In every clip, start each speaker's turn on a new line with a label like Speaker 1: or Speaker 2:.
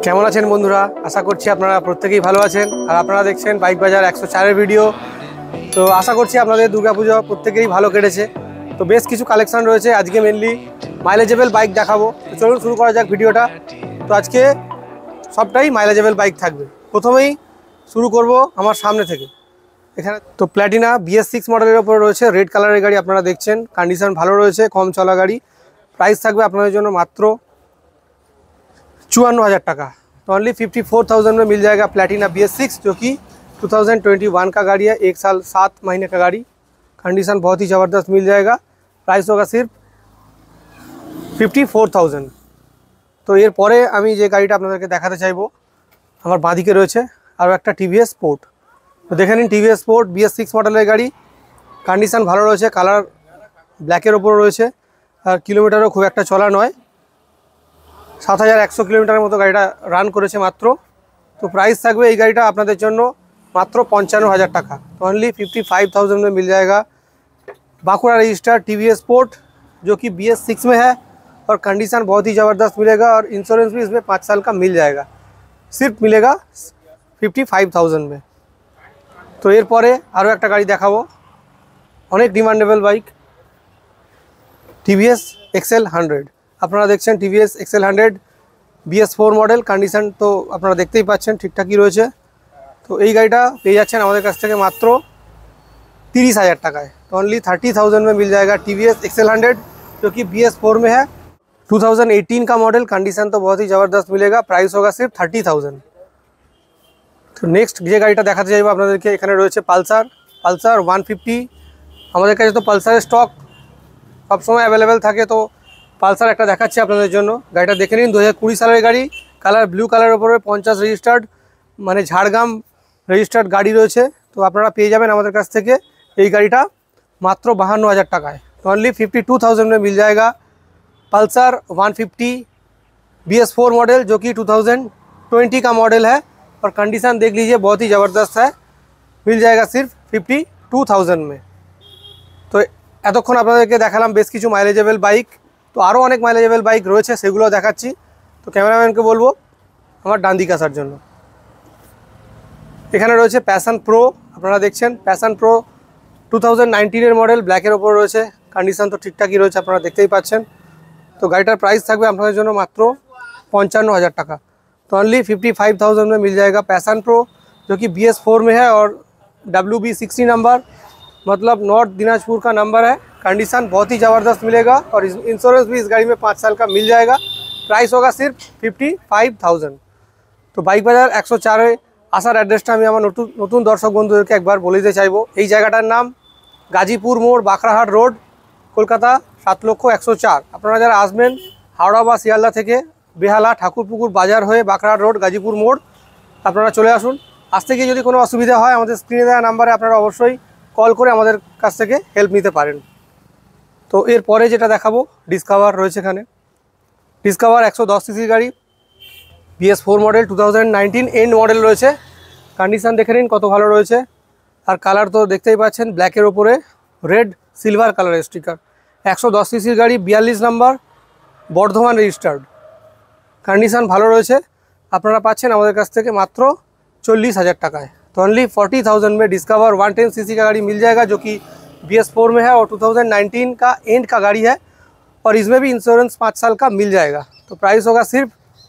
Speaker 1: কেমন আছেন বন্ধুরা? আশা করছি আপনারা প্রত্যেকেই ভালো আছেন। আর আপনারা দেখছেন বাইক বাজার 104-এর ভিডিও। তো আশা করছি আপনাদের দুর্গাপুজো প্রত্যেকেই ভালো কেটেছে। তো বেশ কিছু কালেকশন রয়েছে, আজকে মেনলি মাইলেজেবল বাইক দেখাবো। তো চলুন শুরু করা যাক ভিডিওটা। তো আজকে সবটাই মাইলেজেবল বাইক থাকবে। প্রথমেই শুরু করব আমার সামনে থেকে। এখানে তো প্ল্যাটিনা BS6 মডেলের ওপর রয়েছে, রেড কালারের গাড়ি আপনারা দেখছেন, কন্ডিশন ভালো রয়েছে, কম চলা গাড়ি। প্রাইস থাকবে আপনাদের জন্য মাত্র 54,000 টাका। तो ओनली 54,000 में मिल जाएगा प्लेटिना BS6, जो कि 2021 का गाड़ी है, 1 साल 7 महीने का गाड़ी। कंडीशन बहुत ही ज़बरदस्त मिल जाएगा। प्राइस होगा सिर्फ 54,000। तो एर परे आमी जे गाड़ीटा आपनादेरके देखाते चाइबो, आमार बाँदिके रयेछे आरो एकटा TVS स्पोर्ट। तो देखे निन TVS स्पोर्ट BS6 मडेलेर गाड़ी, कंडीशन भालो रयेछे, कालार ब्लैकेर ओपर रयेछे और किलोमीटारও खूब एकटा चला नय। 7,100 किलोमीटर मतो गाड़ीटा रान करेছে मात्र। तो प्राइस থাকবে এই গাড়িটা আপনাদের জন্য মাত্র 55,000 টাকা। तो ओनली 55,000 में मिल जाएगा बांकुड़ा रजिस्टर TVS स्पोर्ट, जो कि BS6 में है और कंडीशन बहुत ही ज़बरदस्त मिलेगा और इंश्योरेंस भी इसमें 5 साल का मिल जाएगा। सिर्फ मिलेगा 55,000 में। तो एर परे आरो एक गाड़ी देखाबो, अनेक डिमांडेबल बाइक TVS XL100। আপনারা দেখছেন TVS XL100 BS4 model, condition তো আপনারা দেখতেই পাচ্ছেন ঠিকঠাকই রয়েছে। তো এই গাড়িটা পেয়ে যাচ্ছেন আমাদের কাছ থেকে মাত্র 30,000 টাকায়। तो ओनली 30,000 में मिल जाएगा TVS XL100, जो कि BS4 में है, 2018 का मॉडल। कंडीशन तो बहुत ही ज़बरदस्त मिलेगा। प्राइस होगा सिर्फ 30,000। तो नेक्स्ट যে গাড়িটা দেখাতে চাইবো আপনাদেরকে, এখানে রয়েছে পালসার 150। আমাদের কাছে তো পালসারের স্টক সবসময় অ্যাভেলেবেল থাকে। তো পালসার একটা দেখাচ্ছি আপনাদের জন্য। গাড়িটা দেখে নিন, 2020 সালের গাড়ি, কালার ব্লু কালারের উপরে 50 রেজিস্টার্ড, মানে ঝাড়গ্রাম রেজিস্টার্ড গাড়ি রয়েছে। তো আপনারা পেয়ে যাবেন আমাদের কাছ থেকে এই গাড়িটা মাত্র 52,000 টাকায়। तो ओनली 52,000 में मिल जाएगा पल्सर 150 BS4 मॉडल, जो कि 2020 का मॉडल है और कंडीशन देख लीजिए बहुत ही ज़बरदस्त है। मिल जाएगा सिर्फ 52,000 में। तो এতক্ষণ আপনাদেরকে দেখালাম বেশ কিছু মাইলেজেবল বাইক। তো আরও অনেক মাইলেজেবল বাইক রয়েছে, সেগুলো দেখাচ্ছি। তো ক্যামেরাম্যানকে বলবো আমার ডান দিকে আসার জন্য। এখানে রয়েছে প্যাশন প্রো, আপনারা দেখছেন প্যাশন প্রো 2019-এর মডেল, ব্ল্যাকের ওপর রয়েছে, কন্ডিশন তো ঠিকঠাকই রয়েছে, আপনারা দেখতেই পাচ্ছেন। তো গাড়িটার প্রাইস থাকবে আপনাদের জন্য মাত্র 55,000 টাকা। तो ओनली 55,000 में मिल जाएगा पैशन प्रो, जो कि BS4 में है और WB60 नंबर, मतलब नॉर्थ दिनाजपुर का नंबर है। कंडीशन बहुत ही ज़बरदस्त मिलेगा और इंश्योरेंस भी इस गाड़ी में 5 साल का मिल जाएगा। प्राइस होगा सिर्फ 55,000। तो বাইক বাজার 104-এ আসার অ্যাড্রেসটা আমি আমার নতুন দর্শক বন্ধুদেরকে একবার বলে দিতে চাইবো। এই জায়গাটার নাম গাজীপুর মোড়, বাঁকড়াহাট রোড, কলকাতা 7,01,04। আপনারা যারা আসবেন হাওড়া বা শিয়ালদা থেকে, বেহালা ঠাকুরপুকুর বাজার হয়ে বাঁকড়াহাট রোড গাজীপুর মোড় আপনারা চলে আসুন। আসতে গিয়ে যদি কোনো অসুবিধা হয় আমাদের স্ক্রিনে দেওয়া নাম্বারে আপনারা অবশ্যই কল করে আমাদের কাছ থেকে হেল্প নিতে পারেন। তো এর পরে যেটা দেখাবো, ডিসকভার রয়েছে এখানে। ডিসকভার 110 সিসির গাড়ি, BS4 মডেল, 2019 এন্ড মডেল রয়েছে। কন্ডিশন দেখে নিন কত ভালো রয়েছে। আর কালার তো দেখতেই পাচ্ছেন, ব্ল্যাকের ওপরে রেড সিলভার কালারের স্টিকার। 110 সিসির গাড়ি, 42 নাম্বার, বর্ধমান রেজিস্টার্ড। কন্ডিশন ভালো রয়েছে। আপনারা পাচ্ছেন আমাদের কাছ থেকে মাত্র 40,000 টাকায়। तो ओनली 40,000 में डिस्कवर 110 सीसी का गाड़ी मिल जाएगा, जो कि BS4 में है और 2019 का एंड का गाड़ी है और इसमें भी इंश्योरेंस 5 साल का मिल जाएगा। तो प्राइस होगा सिर्फ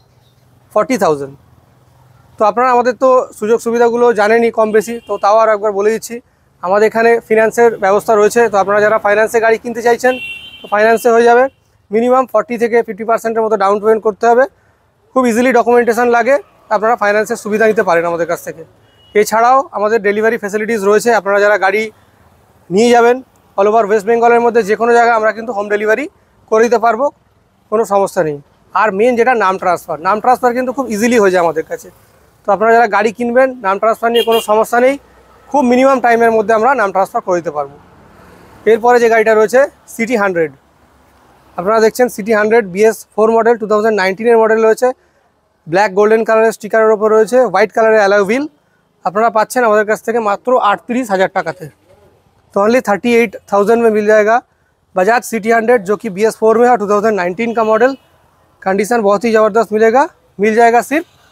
Speaker 1: 40,000। तो আপনারা আমাদের তো সুযোগ সুবিধাগুলো জানেনই কম বেশি, তো তাও আর একবার বলে দিচ্ছি। আমাদের এখানে ফিনান্সের ব্যবস্থা রয়েছে। তো আপনারা যারা ফাইন্যান্সে গাড়ি কিনতে চাইছেন তো ফাইন্যান্সে হয়ে যাবে। মিনিমাম 40 থেকে 50%-এর মতো ডাউন পেমেন্ট করতে হবে। খুব ইজিলি ডকুমেন্টেশন লাগে, আপনারা ফাইন্যান্সের সুবিধা নিতে পারেন আমাদের কাছ থেকে। এছাড়াও আমাদের ডেলিভারি ফ্যাসিলিটিস রয়েছে। আপনারা যারা গাড়ি নিয়ে যাবেন অল ওভার ওয়েস্ট বেঙ্গলের মধ্যে যে কোনো জায়গায় আমরা কিন্তু হোম ডেলিভারি করে দিতে পারবো, কোনো সমস্যা নেই। আর মেন যেটা নাম ট্রান্সফার কিন্তু খুব ইজিলি হয়ে যায় আমাদের কাছে। তো আপনারা যারা গাড়ি কিনবেন নাম ট্রান্সফার নিয়ে কোনো সমস্যা নেই, খুব মিনিমাম টাইমের মধ্যে আমরা নাম ট্রান্সফার করে দিতে পারবো। এরপরে যে গাড়িটা রয়েছে সিটি 100, আপনারা দেখছেন সিটি 100 BS4 মডেল, 2019-এর মডেল রয়েছে, ব্ল্যাক গোল্ডেন কালারের স্টিকারের ওপর রয়েছে, হোয়াইট কালারের অ্যালয় হুইল। আপনারা পাচ্ছেন আমাদের কাছ থেকে মাত্র 38,000 টাকাতে। तो ओनली 38,000 में मिल जाएगा बजाज सिटी 100, जो कि BS4 में है, 2019 का मॉडल। कंडीशन बहुत ही ज़बरदस्त मिल जाएगा सिर्फ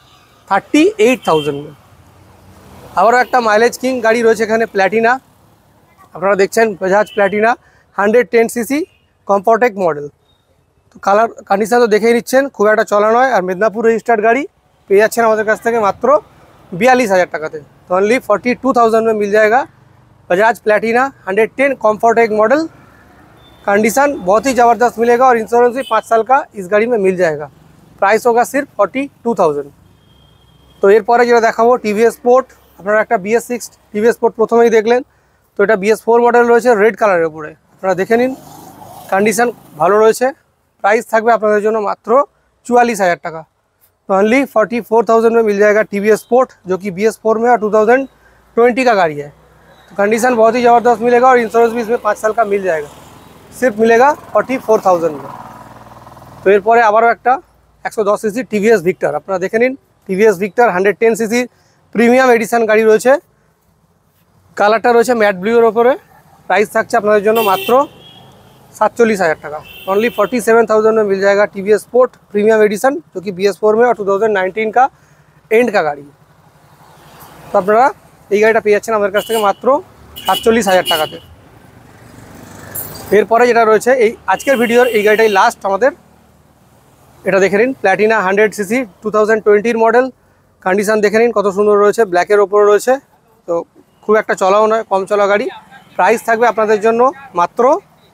Speaker 1: 38,000 में। আবারও একটা মাইলেজ কিং গাড়ি রয়েছে এখানে, প্ল্যাটিনা। আপনারা দেখছেন Bajaj Platina 110 CC Comfortec model. তো কালার কন্ডিশন তো দেখেই নিচ্ছেন, খুব একটা চলা নয়। আর মেদিনীপুর রেজিস্টার্ড গাড়ি পেয়ে যাচ্ছেন আমাদের কাছ থেকে মাত্র 42,000 টাকাতে। तो ओनली 42,000 में मिल जाएगा Bajaj Platina 110 Comfortec model. Condition बहुत ही ज़बरदस्त मिलेगा और इंश्योरेंस भी 5 साल का इस गाड़ी में मिल जाएगा। प्राइस होगा सिर्फ 42,000। तो এরপরে যেটা দেখাবো টিভিএস স্পোর্ট। আপনারা একটা BS6 টিভিএস স্পোর্ট প্রথমেই দেখলেন, তো এটা BS4 মডেল রয়েছে রেড কালারের উপরে। আপনারা দেখে নিন, कंडीशन ভালো রয়েছে। प्राइस থাকবে আপনাদের জন্য মাত্র 44,000 টাকা। तो ओनली 44,000 में मिल जाएगा टीवीएस स्पोर्ट, जो कि BS4 में और 2020 का गाड़ी है। तो कंडीशन बहुत ही ज़बरदस्त मिलेगा और इंश्योरेंस भी इसमें 5 साल का मिल जाएगा। सिर्फ मिलेगा 44,000 में। तो এরপরে আবারও একটা 110 সিসি টিভিএস ভিক্টর। আপনারা দেখে নিন, TVS Victor 110 CC premium edition গাড়ি রয়েছে। কালারটা রয়েছে ম্যাট ব্লুর ওপরে। প্রাইস থাকছে আপনাদের জন্য মাত্র 47,000 টাকা। ओनली 47,000 में मिल जाएगा टीवीएस स्पोर्ट प्रीमियम एडिशन, जो कि BS4 में और 2019 का एंड का गाड़ी। तो আপনারা এই গাড়িটা পেয়ে যাচ্ছেন আমাদের কাছ থেকে মাত্র 47,000 টাকাতে। এরপরে যেটা রয়েছে এই আজকের ভিডিওর এই গাড়িটাই লাস্ট আমাদের। এটা দেখে নিন, প্ল্যাটিনা 100 সিসি 2020 মডেল। কন্ডিশন দেখে নিন কত সুন্দর রয়েছে, ব্ল্যাকের ওপরে রয়েছে। তো খুব একটা চলাও নয়, কম চলা গাড়ি। প্রাইস থাকবে আপনাদের জন্য মাত্র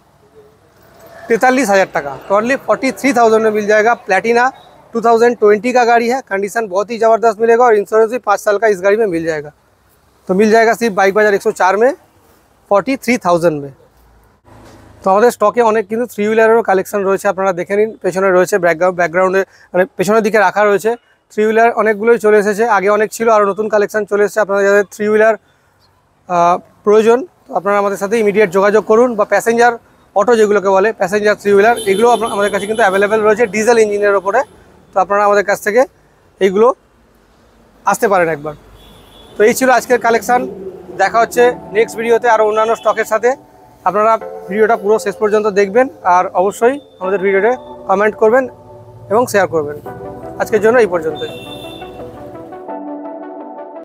Speaker 1: 43,000 টাকা। तो ओनली 43,000 में मिल जाएगा। प्लैटिना 2020 का गाड़ी है। कंडीशन बहुत ही ज़बरदस्त मिलेगा और इंश्योरेंस भी 5 साल का इस गाड़ी में मिल जाएगा। तो मिल जाएगा सिर्फ बाइक बाजार 104 में 43,000 में। তো আমাদের স্টকে অনেক কিন্তু থ্রি হুইলারেরও কালেকশন রয়েছে। আপনারা দেখে নিন, পেছনে রয়েছে ব্যাকগ্রাউন্ডে মানে পেছনের দিকে রাখা রয়েছে থ্রি হুইলার। অনেকগুলোই চলে এসেছে, আগে অনেক ছিল, আরও নতুন কালেকশন চলে এসেছে। আপনারা যাদের থ্রি হুইলার প্রয়োজন, তো আপনারা আমাদের সাথে ইমিডিয়েট যোগাযোগ করুন। বা প্যাসেঞ্জার অটো যেগুলোকে বলে, প্যাসেঞ্জার থ্রি হুইলার, এগুলো আমাদের কাছে কিন্তু অ্যাভেলেবেল রয়েছে ডিজেল ইঞ্জিনের ওপরে। তো আপনারা আমাদের কাছ থেকে এইগুলো আসতে পারেন একবার। তো এই ছিল আজকের কালেকশান। দেখা হচ্ছে নেক্সট ভিডিওতে আরও অন্যান্য স্টকের সাথে। আপনারা ভিডিওটা পুরো শেষ পর্যন্ত দেখবেন আর অবশ্যই আমাদের ভিডিওতে কমেন্ট করবেন এবং শেয়ার করবেন। আজকের জন্য এই পর্যন্তই।